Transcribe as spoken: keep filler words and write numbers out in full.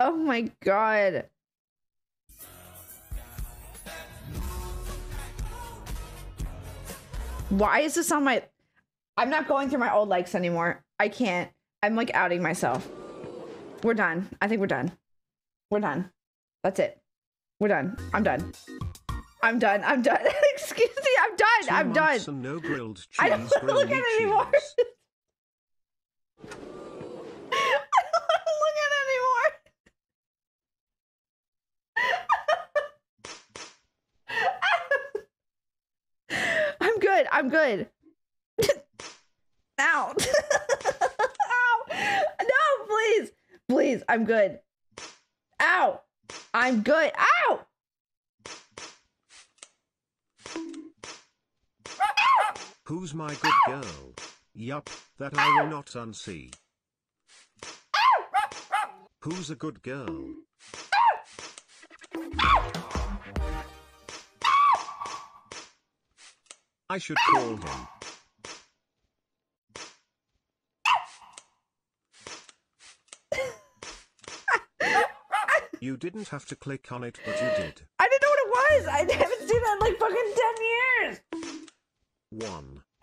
Oh my god. Why is this on my... I'm not going through my old likes anymore. I can't. I'm like outing myself. We're done. I think we're done. We're done. That's it. We're done. I'm done. I'm done. I'm done. Excuse me. I'm done. Two I'm done. And no grilled cheese, I don't want to look at it anymore. I don't want to look at it anymore. I'm good. I'm good. Ow. Ow. No, please. Please. I'm good. Ow. I'm good. Ow. Who's my good girl? Yup, that I will not unsee. Who's a good girl? I should call him. You didn't have to click on it, but you did. I didn't know what it was. I haven't seen that in like fucking ten years. One.